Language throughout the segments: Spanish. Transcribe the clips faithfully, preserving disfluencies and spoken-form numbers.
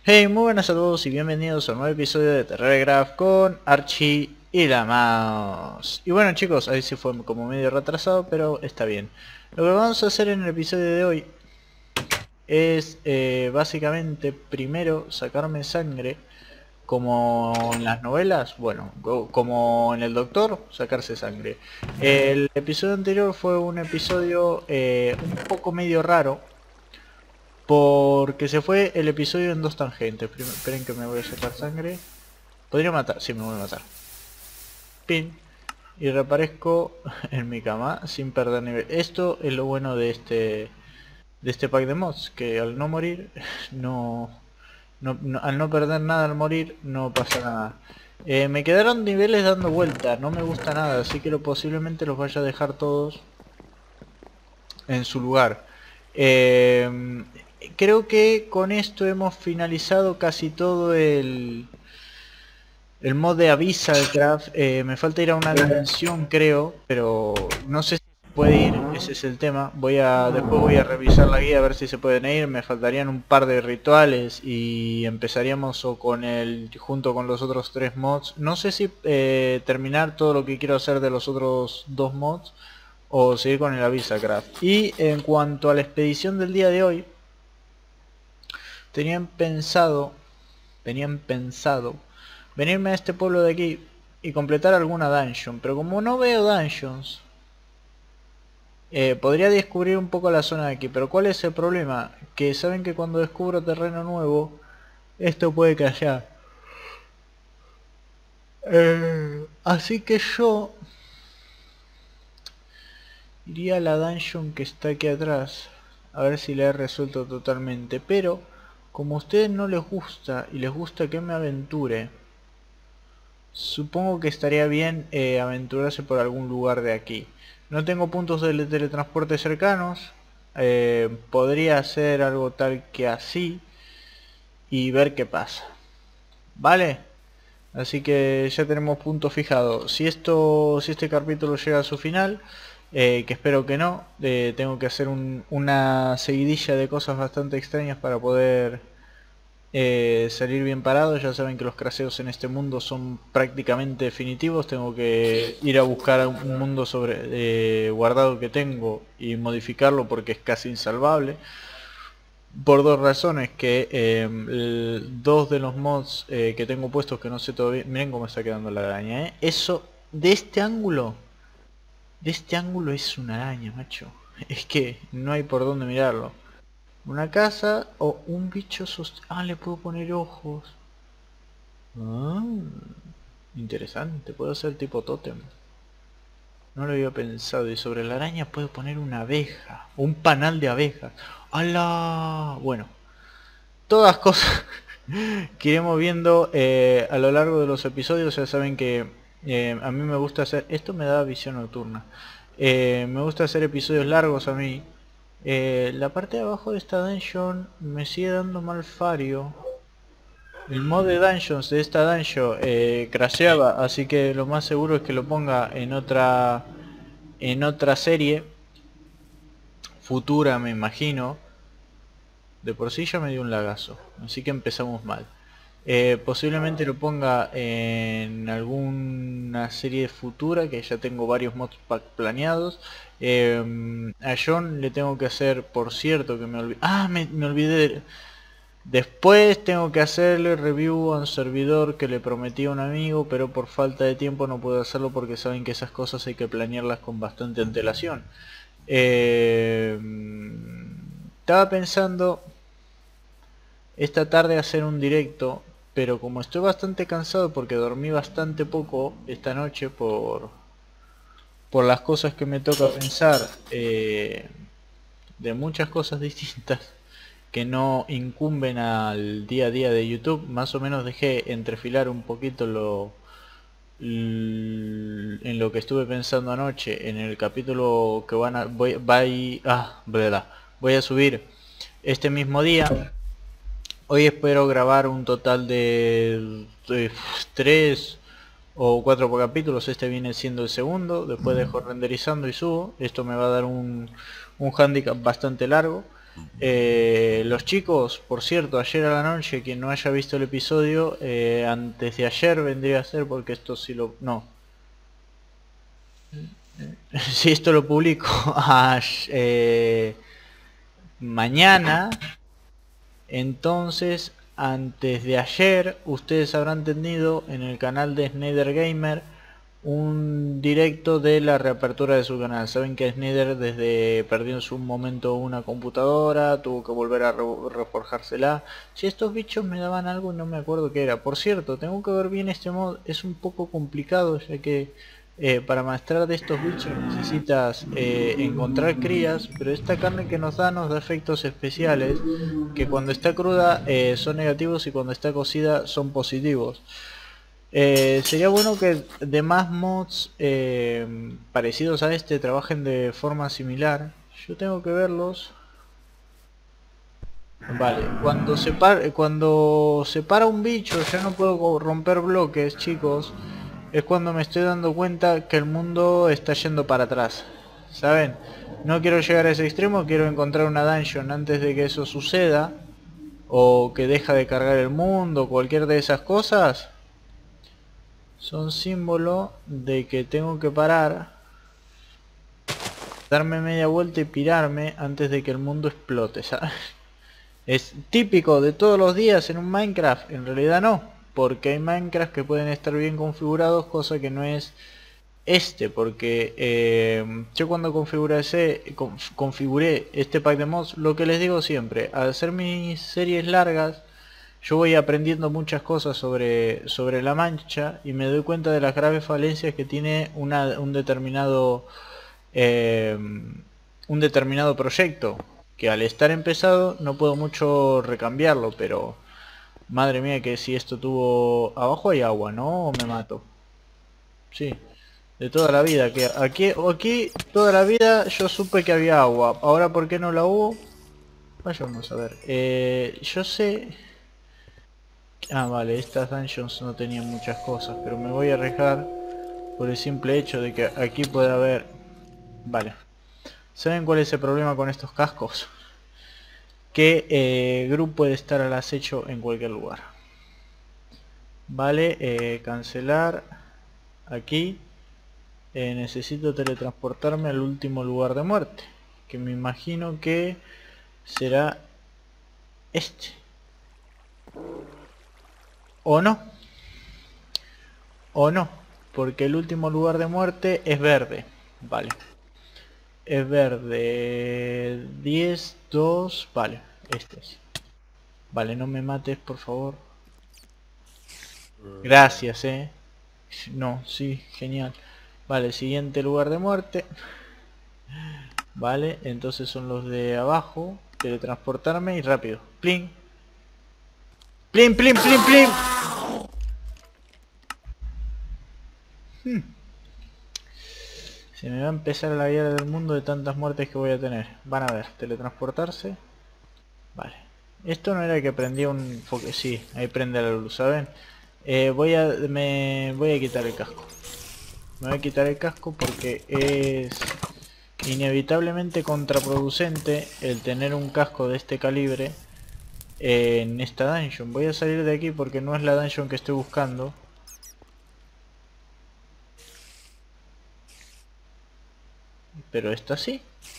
Hey, muy buenas a todos y bienvenidos a un nuevo episodio de Terragraph con Archie y la Mouse. Y bueno chicos, ahí sí fue como medio retrasado, pero está bien. Lo que vamos a hacer en el episodio de hoy es eh, básicamente primero sacarme sangre, como en las novelas, bueno, go- como en el Doctor, sacarse sangre. El episodio anterior fue un episodio eh, un poco medio raro, porque se fue el episodio en dos tangentes. Primero, esperen que me voy a sacar sangre. Podría matar, sí me voy a matar. Pin. Y reaparezco en mi cama sin perder nivel. Esto es lo bueno de este de este pack de mods, que al no morir, no, no, no- al no perder nada al morir, no pasa nada. Eh, me quedaron niveles dando vuelta, no me gusta nada, así que lo, posiblemente los vaya a dejar todos en su lugar. Eh, Creo que con esto hemos finalizado casi todo el, el mod de Abyssalcraft. Eh, me falta ir a una dimensión, creo, pero no sé si se puede ir, ese es el tema. Voy a, después voy a revisar la guía a ver si se pueden ir. Me faltarían un par de rituales y empezaríamos o con el, junto con los otros tres mods. No sé si eh, terminar todo lo que quiero hacer de los otros dos mods o seguir con el Abyssalcraft. Y en cuanto a la expedición del día de hoy, tenían pensado, tenían pensado venirme a este pueblo de aquí y completar alguna dungeon, pero como no veo dungeons, eh, podría descubrir un poco la zona de aquí, pero ¿cuál es el problema? Que saben que cuando descubro terreno nuevo, esto puede callar. Eh, así que yo iría a la dungeon que está aquí atrás, a ver si la he resuelto totalmente, pero como a ustedes no les gusta y les gusta que me aventure, supongo que estaría bien eh, aventurarse por algún lugar de aquí. No tengo puntos de teletransporte cercanos. Eh, podría hacer algo tal que así y ver qué pasa. ¿Vale? Así que ya tenemos punto fijado. Si esto, si este capítulo llega a su final, eh, que espero que no, eh, tengo que hacer un- una seguidilla de cosas bastante extrañas para poder eh, salir bien parado. Ya saben que los craseos en este mundo son prácticamente definitivos. Tengo que ir a buscar un mundo sobre eh, guardado que tengo y modificarlo porque es casi insalvable. Por dos razones, que eh, el- dos de los mods eh, que tengo puestos que no sé todavía. Miren cómo está quedando la araña, ¿eh? Eso, de este ángulo, de este ángulo es una araña, macho. Es que no hay por dónde mirarlo. Una casa o un bicho sost... Ah, le puedo poner ojos. Ah, interesante, puedo hacer tipo tótem. No lo había pensado. Y sobre la araña puedo poner una abeja. O un panal de abejas. ¡Hala! Bueno, todas cosas que iremos viendo eh, a lo largo de los episodios. Ya saben que eh, a mí me gusta hacer... Esto me da visión nocturna. Eh, me gusta hacer episodios largos a mí. Eh, la parte de abajo de esta dungeon me sigue dando mal fario. El mod de Dungeons de esta dungeon eh, crasheaba, así que lo más seguro es que lo ponga en otra en otra serie futura, me imagino. De por sí ya me dio un lagazo, así que empezamos mal. Eh, posiblemente lo ponga en alguna serie futura, que ya tengo varios mods planeados. Eh, a John le tengo que hacer, por cierto, que me olvidé... Ah, me, me olvidé de... Después tengo que hacerle review a un servidor que le prometí a un amigo, pero por falta de tiempo no puedo hacerlo porque saben que esas cosas hay que planearlas con bastante antelación. Eh, Estaba pensando esta tarde hacer un directo, pero como estoy bastante cansado porque dormí bastante poco esta noche por, por las cosas que me toca pensar, eh, de muchas cosas distintas que no incumben al día a día de YouTube, más o menos dejé entrefilar un poquito lo en lo que estuve pensando anoche en el capítulo que van a voy, voy, ah, bla, voy a subir este mismo día. Hoy espero grabar un total de, de tres o cuatro capítulos. Este viene siendo el segundo. Después dejo renderizando y subo. Esto me va a dar un, un handicap bastante largo. Eh, los chicos, por cierto, ayer a la noche, quien no haya visto el episodio, eh, antes de ayer vendría a ser, porque esto sí lo... no. Si esto lo publico a, eh, mañana, entonces antes de ayer ustedes habrán tenido en el canal de Snyder Gamer un directo de la reapertura de su canal. Saben que Snyder desde perdió en su momento una computadora, tuvo que volver a re reforjársela. Si estos bichos me daban algo y no me acuerdo qué era. Por cierto, tengo que ver bien este mod, es un poco complicado ya que eh, para maestrar de estos bichos necesitas eh, encontrar crías, pero esta carne que nos da nos da efectos especiales que cuando está cruda eh, son negativos y cuando está cocida son positivos. Eh, sería bueno que demás mods eh, parecidos a este trabajen de forma similar. Yo tengo que verlos. Vale, cuando se para, cuando se para un bicho ya no puedo romper bloques, chicos. Es cuando me estoy dando cuenta que el mundo está yendo para atrás. ¿Saben? No quiero llegar a ese extremo, quiero encontrar una dungeon antes de que eso suceda. O que deja de cargar el mundo, cualquier de esas cosas. Son símbolo de que tengo que parar, darme media vuelta y pirarme antes de que el mundo explote, ¿sabes? Es típico de todos los días en un Minecraft, en realidad no, porque hay Minecraft que pueden estar bien configurados, cosa que no es este, porque eh, yo cuando configuré, ese, configuré este pack de mods, lo que les digo siempre, al hacer mis series largas, yo voy aprendiendo muchas cosas sobre, sobre la mancha y me doy cuenta de las graves falencias que tiene una, un determinado eh, un determinado proyecto, que al estar empezado no puedo mucho recambiarlo, pero madre mía que si esto tuvo... Abajo hay agua, ¿no? ¿O me mato? Sí, de toda la vida, que aquí, aquí toda la vida yo supe que había agua, ahora ¿por qué no la hubo? Vayamos a ver, eh, yo sé... Ah, vale, estas dungeons no tenían muchas cosas, pero me voy a arriesgar por el simple hecho de que aquí puede haber... Vale. ¿Saben cuál es el problema con estos cascos? Que eh, Gru puede estar al acecho en cualquier lugar. Vale, eh, cancelar. Aquí. Eh, necesito teletransportarme al último lugar de muerte. Que me imagino que será este. O no. O no. Porque el último lugar de muerte es verde. Vale. Es verde. diez, dos. Vale. Este es. Vale, no me mates, por favor. Gracias, eh. No, sí, genial. Vale, siguiente lugar de muerte. Vale, entonces son los de abajo. Teletransportarme y rápido. Plin. Plin, plin, plin, plin. Hmm. Se me va a empezar la guía del mundo de tantas muertes que voy a tener. Van a ver, teletransportarse. Vale. Esto no era que prendía un foque. Sí, ahí prende la luz, ¿saben? Eh, voy a me voy a quitar el casco. Me voy a quitar el casco porque es inevitablemente contraproducente el tener un casco de este calibre en esta dungeon. Voy a salir de aquí porque no es la dungeon que estoy buscando. Pero esta sí.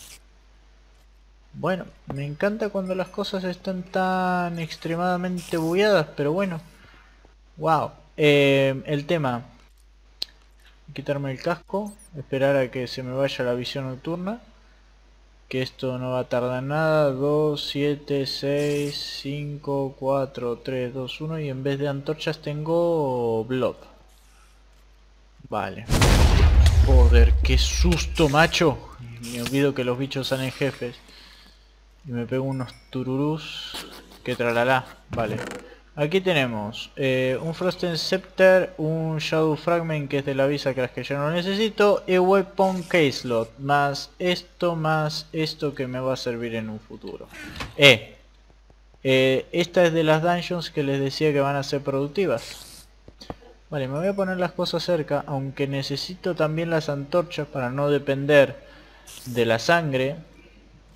Bueno, me encanta cuando las cosas están tan extremadamente bugueadas, pero bueno. Wow. Eh, el tema. Quitarme el casco, esperar a que se me vaya la visión nocturna. Que esto no va a tardar nada. Dos, siete, seis, cinco, cuatro, tres, dos, uno. Y en vez de antorchas tengo blob. Vale. Joder, qué susto, macho. Me olvido que los bichos salen jefes. Y me pego unos tururús. Que tralalá. Vale. Aquí tenemos eh, un Frosten Scepter, un Shadow Fragment que es de la Visa Crash que yo no necesito, y Weapon Case Slot, más esto, más esto que me va a servir en un futuro. Eh, eh, esta es de las dungeons que les decía que van a ser productivas. Vale, me voy a poner las cosas cerca, aunque necesito también las antorchas para no depender de la sangre.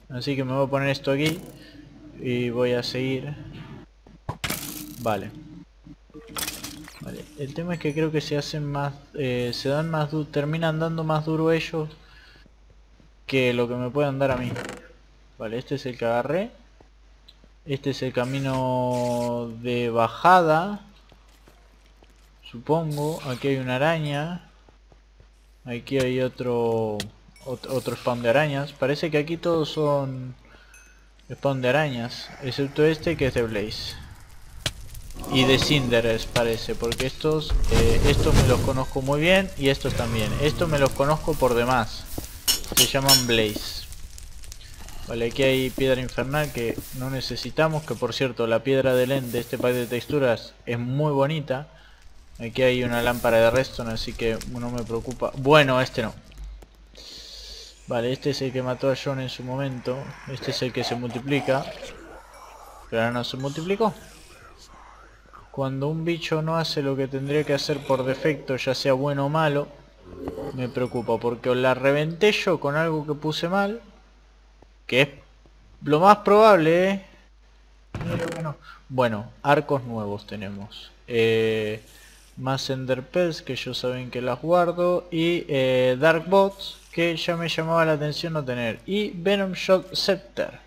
Así que me voy a poner esto aquí y voy a seguir. Vale. Vale. El tema es que creo que se hacen más, eh, se dan más, terminan dando más duro ellos que lo que me puedan dar a mí. Vale, este es el que agarré. Este es el camino de bajada, supongo. Aquí hay una araña. Aquí hay otro, otro otro spawn de arañas. Parece que aquí todos son spawn de arañas, excepto este que es de Blaze y de Cinderers, parece, porque estos eh, estos me los conozco muy bien y estos también. Estos me los conozco por demás. Se llaman Blaze. Vale, aquí hay piedra infernal que no necesitamos, que por cierto la piedra de End de este pack de texturas es muy bonita. Aquí hay una lámpara de redstone, así que no me preocupa. Bueno, este no. Vale, este es el que mató a John en su momento. Este es el que se multiplica. Pero ahora no se multiplicó. Cuando un bicho no hace lo que tendría que hacer por defecto, ya sea bueno o malo, me preocupa, porque o la reventé yo con algo que puse mal, que es lo más probable, ¿eh? No digo que no. Bueno, arcos nuevos tenemos. Eh, más Enderpearls, que yo saben que las guardo. Y eh, Dark Bots, que ya me llamaba la atención no tener. Y Venom Shot Scepter,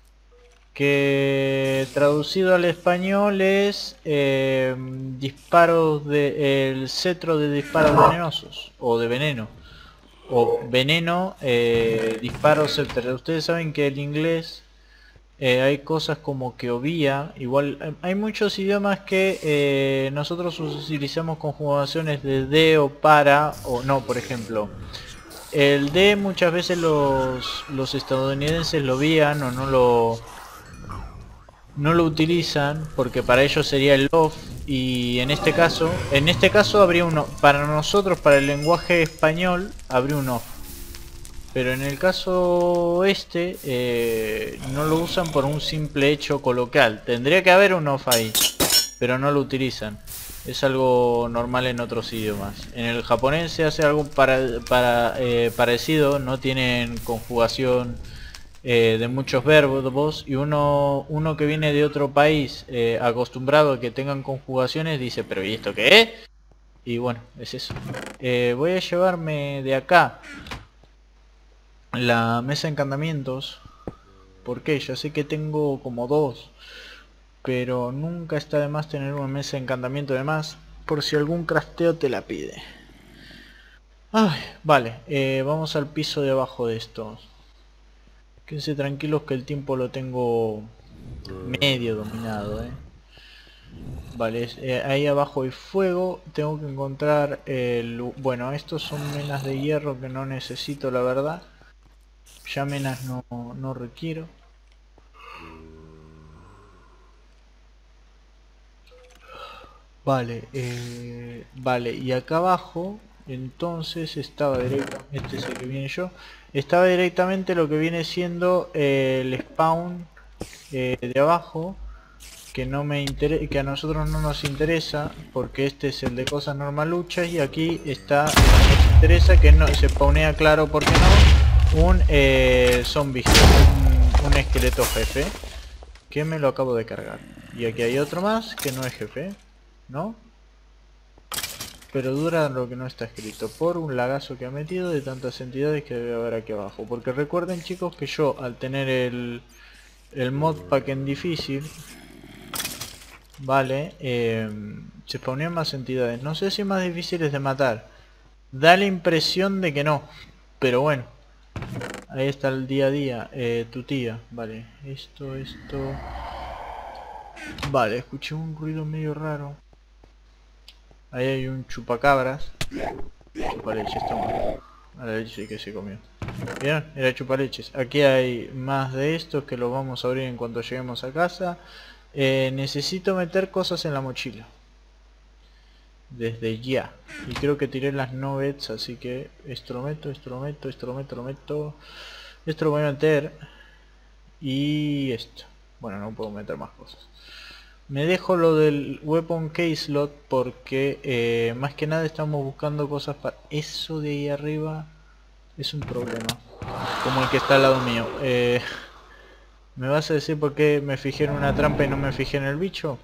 que traducido al español es eh, disparos de el cetro de disparos venenosos o de veneno o veneno eh, disparos scepter. Ustedes saben que el inglés eh, hay cosas como que obvia, igual eh, hay muchos idiomas que eh, nosotros utilizamos conjugaciones de de o para o no. Por ejemplo, el de muchas veces los los estadounidenses lo obvian o no lo no lo utilizan porque para ellos sería el off, y en este caso en este caso habría uno para nosotros, para el lenguaje español habría un off, pero en el caso este eh, no lo usan por un simple hecho coloquial. Tendría que haber un off ahí, pero no lo utilizan. Es algo normal en otros idiomas. En el japonés se hace algo para, para, eh, parecido. No tienen conjugación eh, de muchos verbos, y uno uno que viene de otro país eh, acostumbrado a que tengan conjugaciones dice, pero ¿y esto qué es? Y bueno, es eso. Eh, voy a llevarme de acá la mesa de encantamientos, porque ya sé que tengo como dos, pero nunca está de más tener una mesa de encantamiento de más, por si algún crafteo te la pide. Ay, vale, eh, vamos al piso de abajo de estos. Quédense tranquilos que el tiempo lo tengo medio dominado, eh. Vale, eh, ahí abajo hay fuego. Tengo que encontrar el... Bueno, estos son menas de hierro que no necesito, la verdad. Ya menas no, no requiero. Vale, eh, vale, y acá abajo entonces estaba directamente, este es el que viene yo, estaba directamente lo que viene siendo eh, el spawn eh, de abajo, que no me interesa, que a nosotros no nos interesa, porque este es el de cosas normaluchas, y aquí está el que nos interesa, que no se spawnea, claro, porque no, un eh, zombie, un, un esqueleto jefe, que me lo acabo de cargar. Y aquí hay otro más que no es jefe, ¿no? Pero dura lo que no está escrito, por un lagazo que ha metido de tantas entidades que debe haber aquí abajo. Porque recuerden, chicos, que yo al tener el, el modpack en difícil, vale, eh, se spawnean más entidades. No sé si más difíciles de matar, da la impresión de que no, pero bueno, ahí está el día a día. eh, tu tía, vale, esto, esto, vale, escuché un ruido medio raro. Ahí hay un chupacabras. Chupaleches, toma. A la leche que se comió. ¿Vieron? Era chupaleches. Aquí hay más de estos que los vamos a abrir en cuanto lleguemos a casa. Eh, necesito meter cosas en la mochila. Desde ya. Y creo que tiré las nuggets, así que esto lo meto, esto lo meto, esto lo meto, lo meto. Esto lo voy a meter. Y esto. Bueno, no puedo meter más cosas. Me dejo lo del weapon case slot porque eh, más que nada estamos buscando cosas para... Eso de ahí arriba es un problema, como el que está al lado mío. Eh, ¿Me vas a decir por qué me fijé en una trampa y no me fijé en el bicho?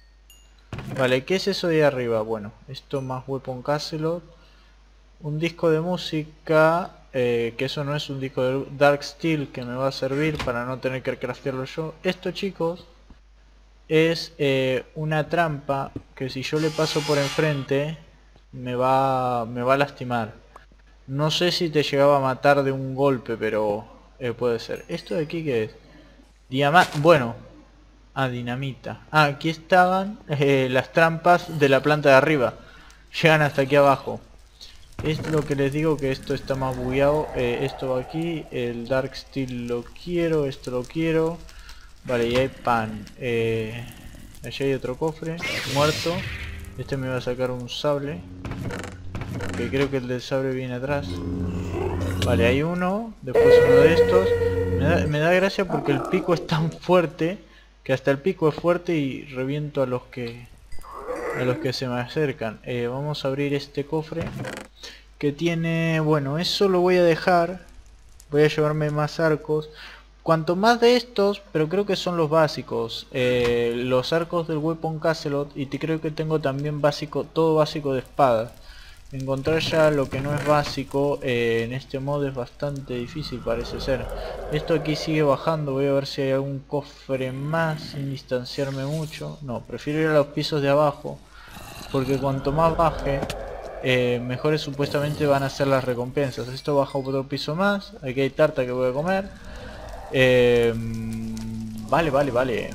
Vale, ¿qué es eso de arriba? Bueno, esto más Weapon Castle. Un disco de música, eh, que eso no es un disco de Dark Steel que me va a servir para no tener que craftearlo yo. Esto, chicos, es eh, una trampa que si yo le paso por enfrente me va, me va a lastimar. No sé si te llegaba a matar de un golpe, pero eh, puede ser. ¿Esto de aquí qué es? Diamante. Bueno. Ah, dinamita. Ah, aquí estaban eh, las trampas de la planta de arriba. Llegan hasta aquí abajo. Es lo que les digo, que esto está más bugueado. Eh, esto va aquí. El Dark Steel lo quiero. Esto lo quiero. Vale, y hay pan. Eh, allí hay otro cofre. Muerto. Este me va a sacar un sable. Que creo que el del sable viene atrás. Vale, hay uno. Después uno de estos. Me da, me da gracia porque el pico es tan fuerte que hasta el pico es fuerte y reviento a los que a los que se me acercan. Eh, vamos a abrir este cofre que tiene, bueno, eso lo voy a dejar. Voy a llevarme más arcos. Cuanto más de estos, pero creo que son los básicos. Eh, los arcos del Weapon Castle, y te creo que tengo también básico, todo básico de espada. Encontrar ya lo que no es básico eh, en este modo es bastante difícil, parece ser. Esto aquí sigue bajando, voy a ver si hay algún cofre más sin distanciarme mucho. No, prefiero ir a los pisos de abajo, porque cuanto más baje, eh, mejores supuestamente van a ser las recompensas. Esto baja otro piso más, aquí hay tarta que voy a comer. Eh, vale, vale, vale.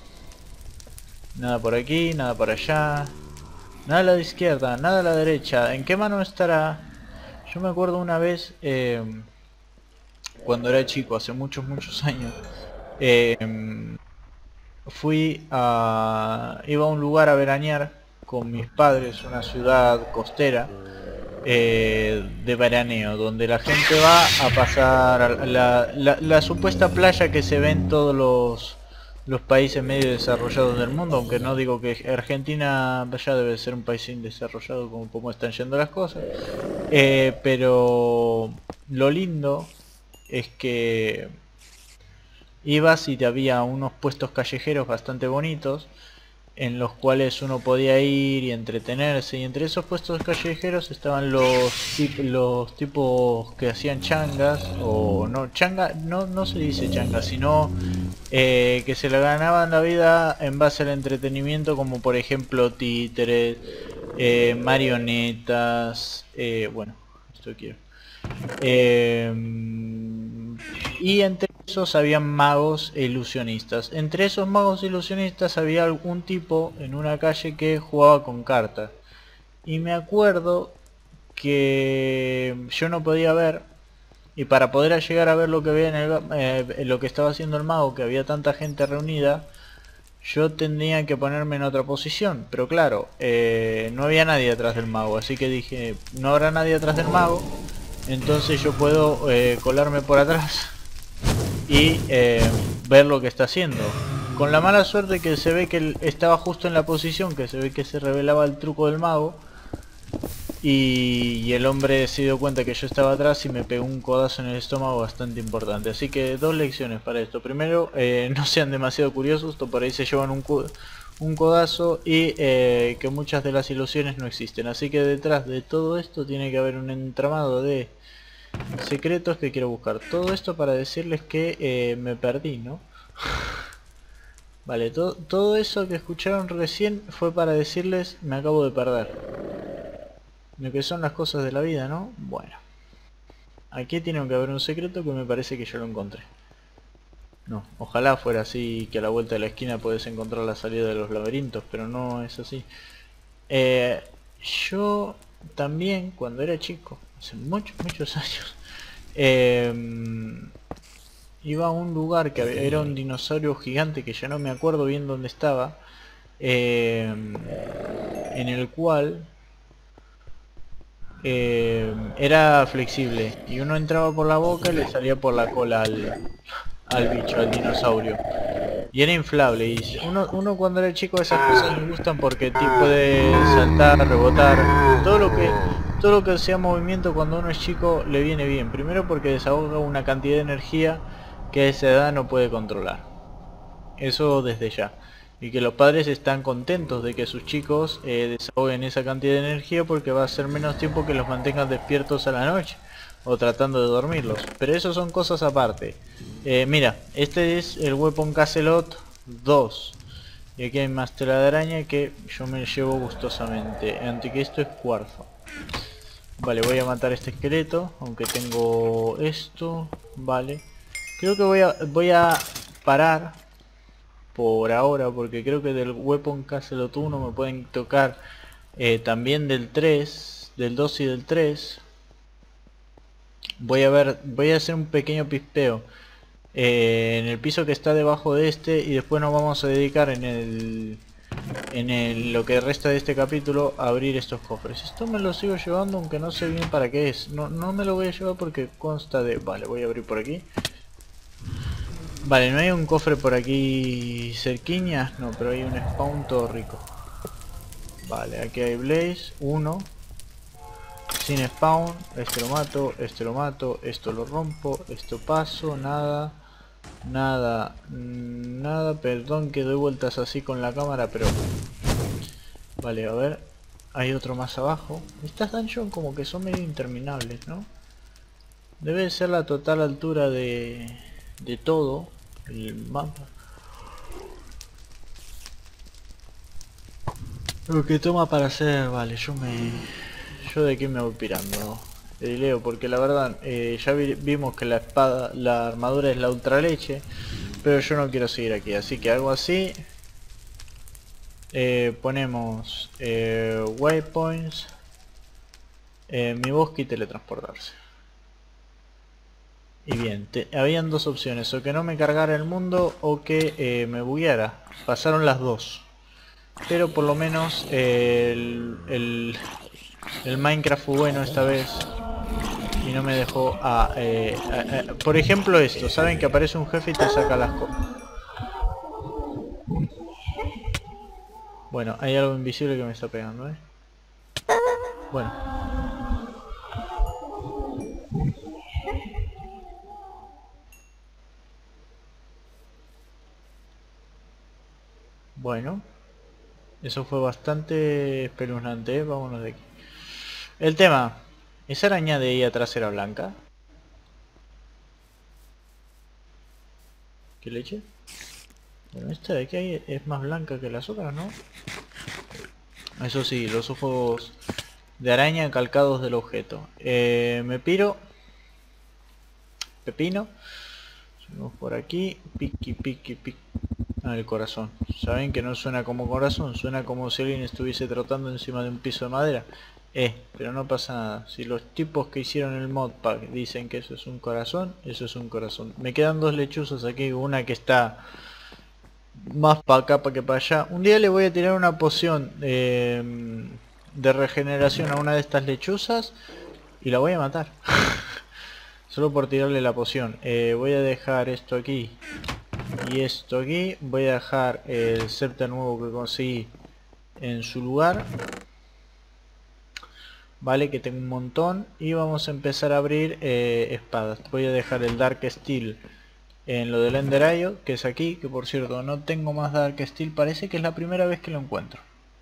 Nada por aquí, nada por allá. Nada a la izquierda, nada a la derecha. ¿En qué mano estará? Yo me acuerdo una vez, eh, cuando era chico, hace muchos, muchos años, eh, fui a... iba a un lugar a veranear con mis padres, una ciudad costera, eh, de veraneo, donde la gente va a pasar la, la, la supuesta playa que se ve en todos los... los países medio desarrollados del mundo, aunque no digo que Argentina ya debe ser un país indesarrollado como, como están yendo las cosas, eh, pero lo lindo es que ibas y te había unos puestos callejeros bastante bonitos en los cuales uno podía ir y entretenerse, y entre esos puestos callejeros estaban los tip, los tipos que hacían changas, o no, changa, no, no se dice changa, sino eh, que se le ganaban la vida en base al entretenimiento, como por ejemplo títeres, eh, marionetas, eh, bueno, esto quiero. Eh, y entre esos había magos e ilusionistas. Entre esos magos e ilusionistas había algún tipo en una calle que jugaba con cartas. Y me acuerdo que yo no podía ver, y para poder llegar a ver lo que veía en el, eh, lo que estaba haciendo el mago, que había tanta gente reunida, yo tenía que ponerme en otra posición. Pero claro, eh, no había nadie atrás del mago, así que dije, no habrá nadie atrás del mago, entonces yo puedo eh, colarme por atrás y eh, ver lo que está haciendo. Con la mala suerte que se ve que él estaba justo en la posición, que se ve que se revelaba el truco del mago, y, y el hombre se dio cuenta que yo estaba atrás y me pegó un codazo en el estómago bastante importante. Así que dos lecciones para esto. Primero, eh, no sean demasiado curiosos, por ahí se llevan un, un codazo, y eh, que muchas de las ilusiones no existen. Así que detrás de todo esto tiene que haber un entramado de secretos que quiero buscar. Todo esto para decirles que eh, me perdí, ¿no? Vale, to todo eso que escucharon recién fue para decirles me acabo de perder. Lo que son las cosas de la vida, ¿no? Bueno. Aquí tiene que haber un secreto que me parece que ya lo encontré. No, ojalá fuera así, que a la vuelta de la esquina puedes encontrar la salida de los laberintos, pero no es así. Eh, yo también, cuando era chico, hace muchos, muchos años, eh, iba a un lugar que era un dinosaurio gigante, que ya no me acuerdo bien dónde estaba, eh, en el cual eh, era flexible, y uno entraba por la boca y le salía por la cola al, al bicho, al dinosaurio, y era inflable. Y uno, uno cuando era chico esas cosas me gustan porque tipo puede saltar, rebotar, todo lo que todo lo que sea movimiento cuando uno es chico le viene bien. Primero porque desahoga una cantidad de energía que a esa edad no puede controlar. eso desde ya. Y que los padres están contentos de que sus chicos eh, desahoguen esa cantidad de energía, porque va a ser menos tiempo que los mantengan despiertos a la noche o tratando de dormirlos. Pero eso son cosas aparte. Eh, mira, este es el Weapon Caselot dos. Y aquí hay más tela de araña que yo me llevo gustosamente. Ante que esto es cuarzo. Vale, voy a matar a este esqueleto, aunque tengo esto. Vale. Creo que voy a, voy a parar por ahora, porque creo que del Weapon Caselot uno me pueden tocar eh, también del tres, del dos y del tres. Voy a ver, voy a hacer un pequeño pispeo eh, en el piso que está debajo de este, y después nos vamos a dedicar en el en el, lo que resta de este capítulo a abrir estos cofres. Esto me lo sigo llevando, aunque no sé bien para qué es. No, no me lo voy a llevar porque consta de... Vale, voy a abrir por aquí. Vale, no hay un cofre por aquí cerquiña. No, pero hay un spawn todo rico. Vale, aquí hay Blaze, uno. Sin spawn, este lo mato, este lo mato, esto lo rompo, esto paso, nada. Nada, nada, perdón que doy vueltas así con la cámara, pero... Vale, a ver, hay otro más abajo. Estas dungeons como que son medio interminables, ¿no? Debe ser la total altura de, de todo el mapa. Lo que toma para hacer, vale, yo me... Yo de aquí me voy pirando. Leo, porque la verdad eh, ya vi, vimos que la espada, la armadura es la ultra leche, pero yo no quiero seguir aquí, así que algo así. Eh, ponemos eh, waypoints, eh, mi bosque y teletransportarse. Y bien, te, habían dos opciones, o que no me cargara el mundo o que eh, me bugueara. Pasaron las dos, pero por lo menos eh, el, el, el Minecraft fue bueno esta vez. Y no me dejó a, eh, a, a... Por ejemplo esto, saben que aparece un jefe y te saca las cosas. Bueno, hay algo invisible que me está pegando, ¿eh? Bueno. Bueno. Eso fue bastante espeluznante, ¿eh? Vámonos de aquí. El tema. ¿Esa araña de ahí atrás era blanca? ¿Qué leche? Bueno, esta de aquí es más blanca que las otras, ¿no? Eso sí, los ojos de araña calcados del objeto. Eh, me piro. Pepino. Subimos por aquí. Piqui, piqui, piqui. Ah, el corazón. Saben que no suena como corazón, suena como si alguien estuviese trotando encima de un piso de madera. Eh, pero no pasa nada. Si los tipos que hicieron el modpack dicen que eso es un corazón, eso es un corazón. Me quedan dos lechuzas aquí, una que está más para acá para que para allá. Un día le voy a tirar una poción eh, de regeneración a una de estas lechuzas y la voy a matar. Solo por tirarle la poción. Eh, voy a dejar esto aquí y esto aquí. Voy a dejar el scepter nuevo que conseguí en su lugar. Vale, que tengo un montón. Y vamos a empezar a abrir eh, espadas. Voy a dejar el Dark Steel en lo del Ender Eye, que es aquí. Que por cierto, no tengo más Dark Steel. Parece que es la primera vez que lo encuentro.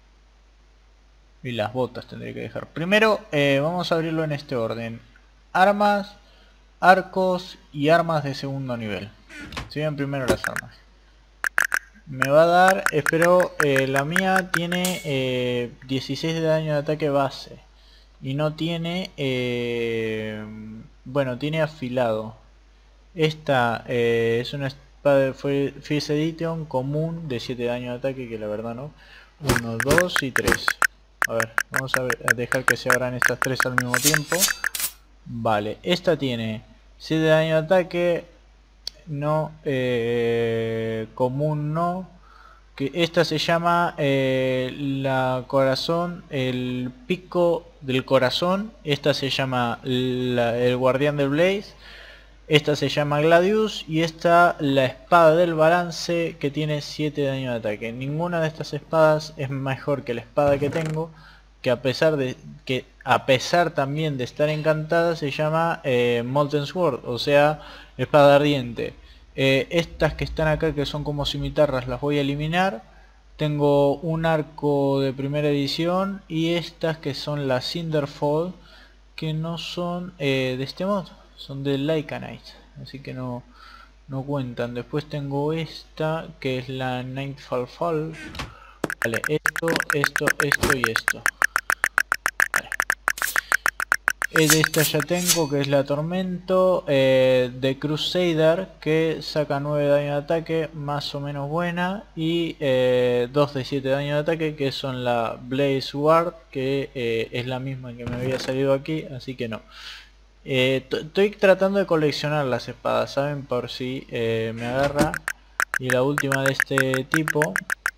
Y las botas tendré que dejar. Primero eh, vamos a abrirlo en este orden. Armas, arcos y armas de segundo nivel. Si bien primero las armas. Me va a dar, espero, eh, la mía tiene eh, dieciséis de daño de ataque base. Y no tiene, eh, bueno, tiene afilado. Esta eh, es una espada de Fierce Edition común de siete de daño de ataque, que la verdad no. uno, dos y tres. A ver, vamos a, ver, a dejar que se abran estas tres al mismo tiempo. Vale, esta tiene siete de daño de ataque. No, eh, común no. Que esta se llama eh, la corazón, el pico del corazón. Esta se llama la, el guardián del Blaze. Esta se llama Gladius. Y esta la espada del balance, que tiene siete de daño de ataque. Ninguna de estas espadas es mejor que la espada que tengo, que a pesar de que a pesar también de estar encantada, se llama eh, Molten Sword, o sea, espada ardiente. Eh, estas que están acá, que son como cimitarras, las voy a eliminar. Tengo un arco de primera edición y estas que son las Cinderfold, que no son eh, de este mod, son de Lycanite, así que no, no cuentan. Después tengo esta que es la Nightfall Fall. Vale, esto, esto, esto y esto. Vale. Eh, de esta ya tengo, que es la Tormento eh, de Crusader, que saca nueve de daño de ataque, más o menos buena, y eh, dos de siete de daño de ataque, que son la Blaze Ward, que eh, es la misma que me había salido aquí, así que no. Eh, estoy tratando de coleccionar las espadas, ¿saben? Por si eh, me agarra. Y la última de este tipo,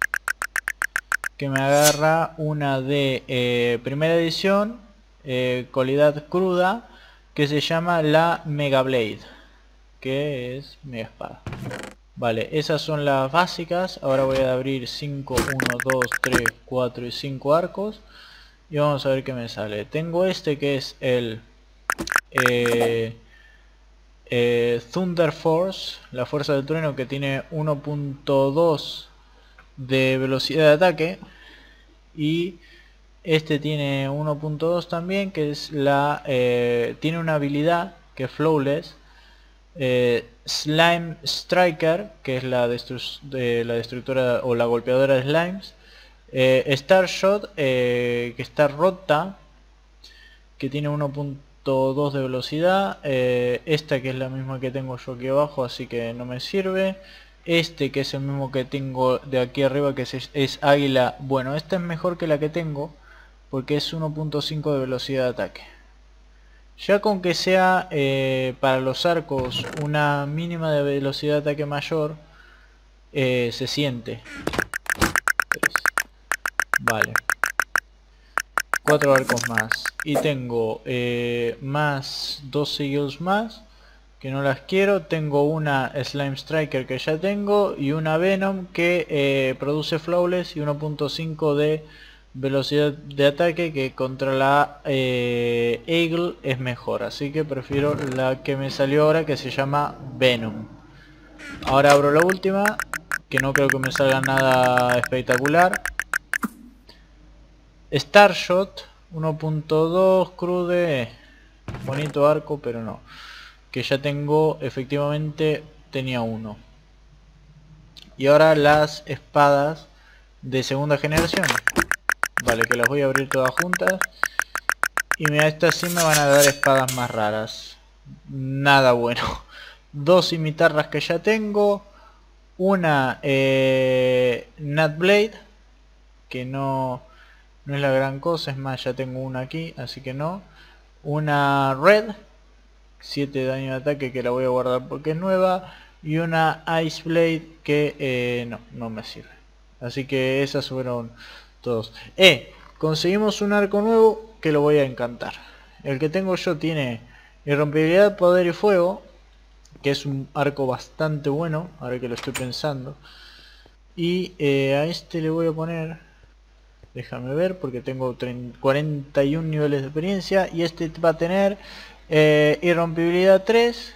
que me agarra una de eh, primera edición, eh, cualidad cruda, que se llama la Mega Blade, que es mega espada. Vale, esas son las básicas. Ahora voy a abrir cinco, uno, dos, tres, cuatro y cinco arcos. Y vamos a ver qué me sale. Tengo este que es el eh, eh, Thunder Force, la fuerza del trueno, que tiene uno punto dos de velocidad de ataque. Y este tiene uno punto dos también, que es la eh, tiene una habilidad que es Flawless. eh, Slime Striker, que es la, destru de la destructora o la golpeadora de slimes. eh, Starshot, eh, que está rota, que tiene uno punto dos de velocidad. eh, esta que es la misma que tengo yo aquí abajo, así que no me sirve. Este que es el mismo que tengo de aquí arriba, que es, es águila. Bueno, esta es mejor que la que tengo, porque es uno punto cinco de velocidad de ataque. Ya con que sea eh, para los arcos una mínima de velocidad de ataque mayor, eh, se siente. Vale. Cuatro arcos más. Y tengo eh, más dos sigils más, que no las quiero. Tengo una Slime Striker que ya tengo, y una Venom que eh, produce Flawless y uno punto cinco de velocidad de ataque, que contra la eh, Eagle es mejor, así que prefiero la que me salió ahora, que se llama Venom. Ahora abro la última, que no creo que me salga nada espectacular. Starshot uno punto dos crude, bonito arco, pero no, que ya tengo, efectivamente tenía uno. Y ahora las espadas de segunda generación. Vale, que las voy a abrir todas juntas. Y mira, estas sí me van a dar espadas más raras. Nada bueno. Dos cimitarras que ya tengo. Una eh, Nutblade, que no, no es la gran cosa. Es más, ya tengo una aquí, así que no. Una Red, siete de daño de ataque, que la voy a guardar porque es nueva. Y una Ice Blade que eh, no, no me sirve. Así que esas fueron todos. Eh, conseguimos un arco nuevo que lo voy a encantar. El que tengo yo tiene irrompibilidad, poder y fuego, que es un arco bastante bueno, ahora que lo estoy pensando. Y eh, a este le voy a poner, déjame ver, porque tengo cuarenta y un niveles de experiencia. Y este va a tener eh, irrompibilidad tres.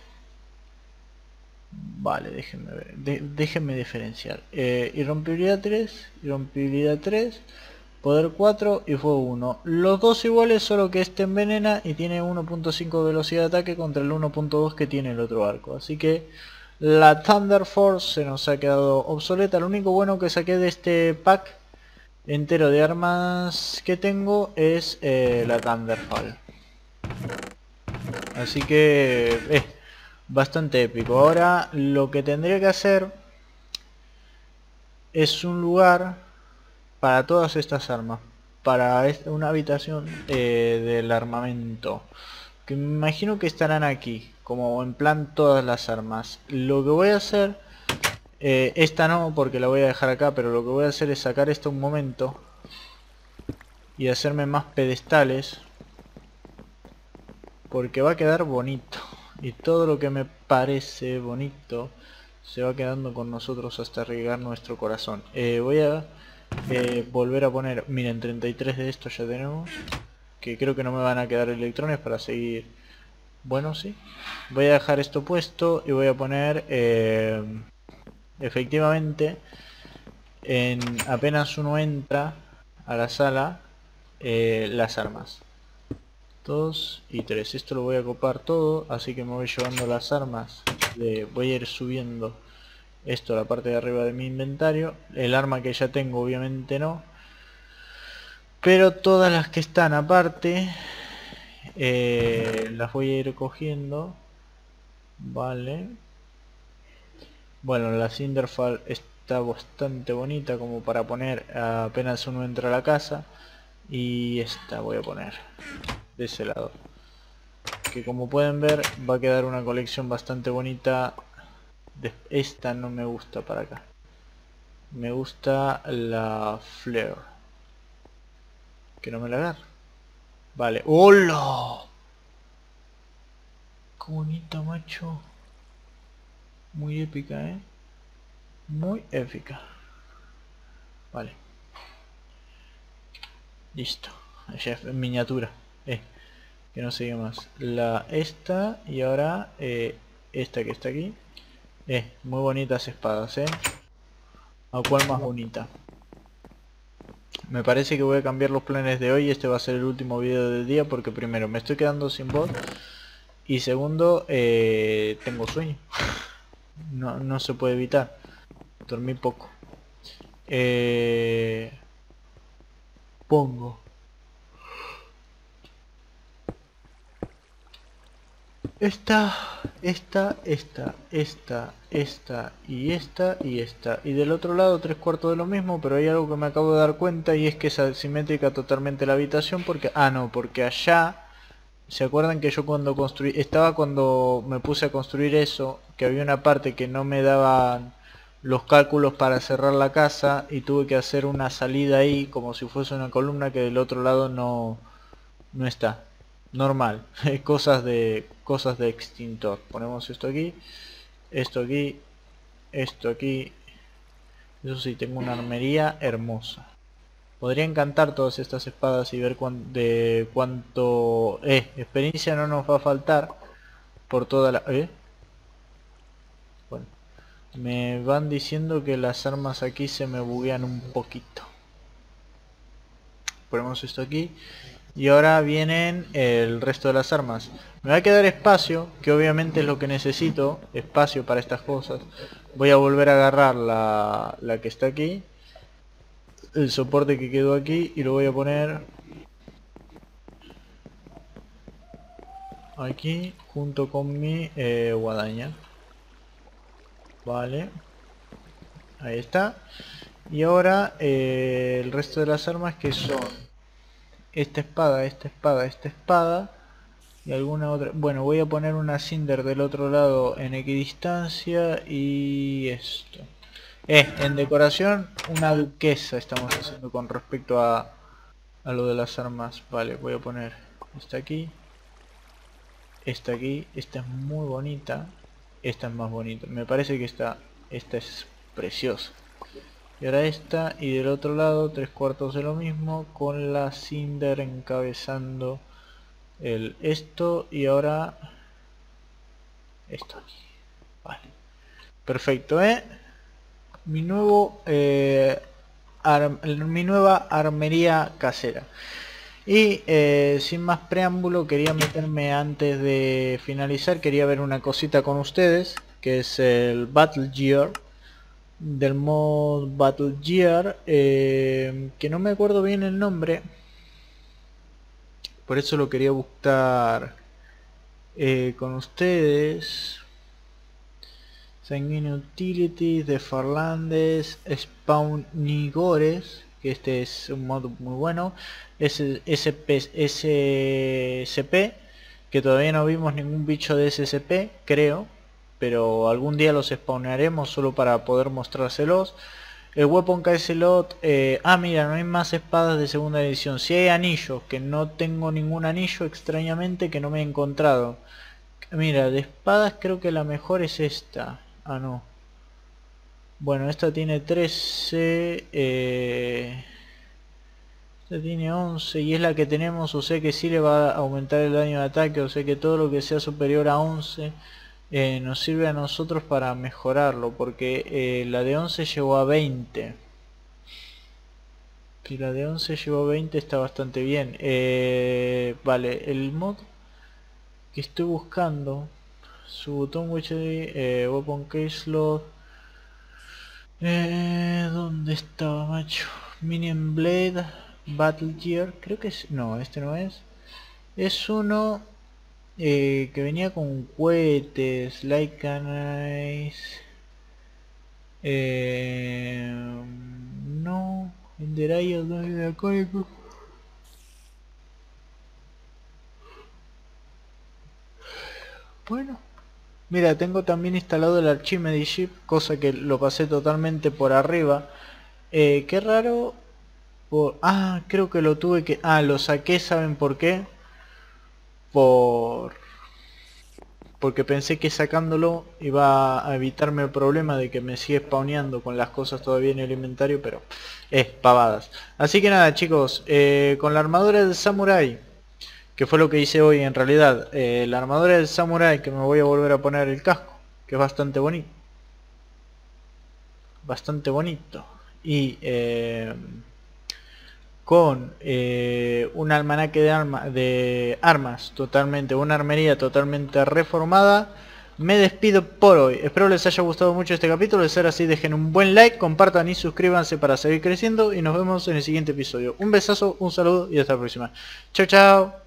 Vale, déjenme ver, de, déjenme diferenciar. Eh, irrompibilidad tres, irrompibilidad tres, poder cuatro y fuego uno. Los dos iguales, solo que este envenena y tiene uno punto cinco de velocidad de ataque contra el uno punto dos que tiene el otro arco. Así que la Thunder Force se nos ha quedado obsoleta. Lo único bueno que saqué de este pack entero de armas que tengo es eh, la Thunderfall. Así que eh, bastante épico. Ahora lo que tendría que hacer es un lugar para todas estas armas, para una habitación eh, del armamento, que me imagino que estarán aquí, como en plan todas las armas. Lo que voy a hacer, eh, esta no, porque la voy a dejar acá, pero lo que voy a hacer es sacar esto un momento y hacerme más pedestales, porque va a quedar bonito. Y todo lo que me parece bonito se va quedando con nosotros hasta regar nuestro corazón. Eh, voy a eh, volver a poner, miren, treinta y tres de estos ya tenemos, que creo que no me van a quedar electrones para seguir Bueno, sí. Voy a dejar esto puesto y voy a poner eh, efectivamente en apenas uno entra a la sala eh, las armas. Dos y tres. Esto lo voy a copar todo, así que me voy llevando las armas. De, voy a ir subiendo esto a la parte de arriba de mi inventario. El arma que ya tengo obviamente no. Pero todas las que están aparte eh, las voy a ir cogiendo. Vale. Bueno, la Cinderfall está bastante bonita como para poner apenas uno entra a la casa. Y esta voy a poner de ese lado. Que como pueden ver va a quedar una colección bastante bonita. Esta no me gusta para acá. Me gusta la Flare. Que no me la agarre. Vale. ¡Hola! ¡Qué bonita, macho! Muy épica, ¿eh? Muy épica. Vale. Listo. Ya en miniatura. Eh. Que no sigue más. La esta y ahora eh, esta que está aquí. Eh. Muy bonitas espadas, ¿eh? ¿A cuál más bonita? Me parece que voy a cambiar los planes de hoy. Este va a ser el último video del día porque primero me estoy quedando sin voz y segundo eh, tengo sueño. No, no se puede evitar. Dormí poco. Eh, pongo esta, esta, esta, esta, esta y esta y esta. Y del otro lado tres cuartos de lo mismo, pero hay algo que me acabo de dar cuenta y es que es asimétrica totalmente la habitación porque... Ah, no, porque allá... ¿Se acuerdan que yo cuando construí... Estaba cuando me puse a construir eso, que había una parte que no me daban los cálculos para cerrar la casa y tuve que hacer una salida ahí como si fuese una columna que del otro lado no, no está. Normal. cosas de cosas de extintor. Ponemos esto aquí, esto aquí, esto aquí. Eso sí, tengo una armería hermosa. Podría encantar todas estas espadas y ver cuán, de cuánto... Eh, experiencia no nos va a faltar por toda la... ¿Eh? Bueno, me van diciendo que las armas aquí se me buguean un poquito. Ponemos esto aquí. Y ahora vienen el resto de las armas. Me va a quedar espacio, que obviamente es lo que necesito. Espacio para estas cosas. Voy a volver a agarrar la, la que está aquí. El soporte que quedó aquí y lo voy a poner aquí junto con mi eh, guadaña. Vale, ahí está. Y ahora eh, el resto de las armas, que son esta espada, esta espada, esta espada y alguna otra. Bueno, voy a poner una Cinder del otro lado en equidistancia y esto. Eh, en decoración una duquesa estamos haciendo con respecto a, a lo de las armas. Vale, voy a poner esta aquí, esta aquí, esta es muy bonita, esta es más bonita. Me parece que esta, esta es preciosa. Y ahora esta, y del otro lado tres cuartos de lo mismo con la Cinder encabezando el esto y ahora esto aquí. Vale, perfecto, ¿eh? Mi nuevo eh, mi nueva armería casera. Y eh, sin más preámbulo, quería meterme antes de finalizar, quería ver una cosita con ustedes, que es el Battle Gear, del mod Battle Gear, eh, que no me acuerdo bien el nombre, por eso lo quería buscar eh, con ustedes. Sanguine Utilities, de Farlandes, Spawn Nigores, que este es un mod muy bueno. S C P, que todavía no vimos ningún bicho de S C P, creo, pero algún día los spawnearemos solo para poder mostrárselos. El Weapon Caselot, eh, ah mira, no hay más espadas de segunda edición. Si hay anillos, que no tengo ningún anillo extrañamente que no me he encontrado. Mira, de espadas creo que la mejor es esta. Ah, no. Bueno, esta tiene trece. Eh... Esta tiene once y es la que tenemos, o sea que sí le va a aumentar el daño de ataque, o sea que todo lo que sea superior a once eh, nos sirve a nosotros para mejorarlo, porque eh, la de once llegó a veinte. Si la de once llegó a veinte está bastante bien. Eh, vale, el mod que estoy buscando, su botón widget, eh, weapon case slot. Eh, ¿Dónde estaba, macho? Minion Blade, Battle Gear, creo que es... no, este no es. Es uno eh, que venía con cohetes, like an ice. Eh, no, Enderay no es de acónico. Bueno, mira, tengo también instalado el Archimedy Ship, cosa que lo pasé totalmente por arriba. Eh, qué raro. Por... ah, creo que lo tuve que... ah, lo saqué, ¿saben por qué? Por... porque pensé que sacándolo iba a evitarme el problema de que me sigue spawneando con las cosas todavía en el inventario, pero es pavadas. Así que nada, chicos, eh, con la armadura del Samurai, que fue lo que hice hoy en realidad, eh, la armadura del Samurai, que me voy a volver a poner el casco, que es bastante bonito. Bastante bonito. Y... Eh, con eh, un almanaque de, arma, de armas totalmente, una armería totalmente reformada, me despido por hoy. Espero les haya gustado mucho este capítulo. De ser así, dejen un buen like, compartan y suscríbanse para seguir creciendo, y nos vemos en el siguiente episodio. Un besazo, un saludo y hasta la próxima. Chao, chao.